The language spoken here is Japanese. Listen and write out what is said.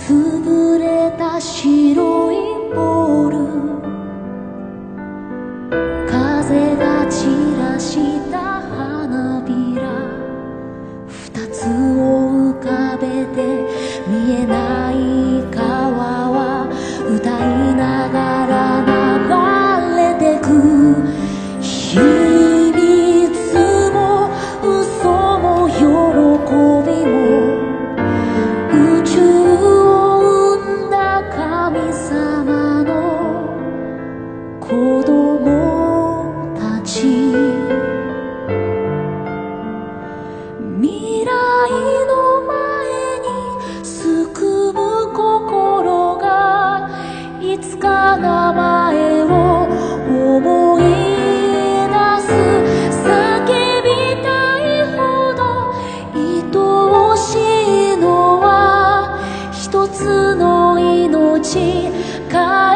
潰れた白いボール、風が散らした花びら、二つを浮かべて見えない川は歌いながら流れてく。秘密も嘘も喜びも宇宙を生んだ神様の子供たち、未来の前にすくむ心がいつか名前を思い出す。叫びたいほど愛しいのは一つの命。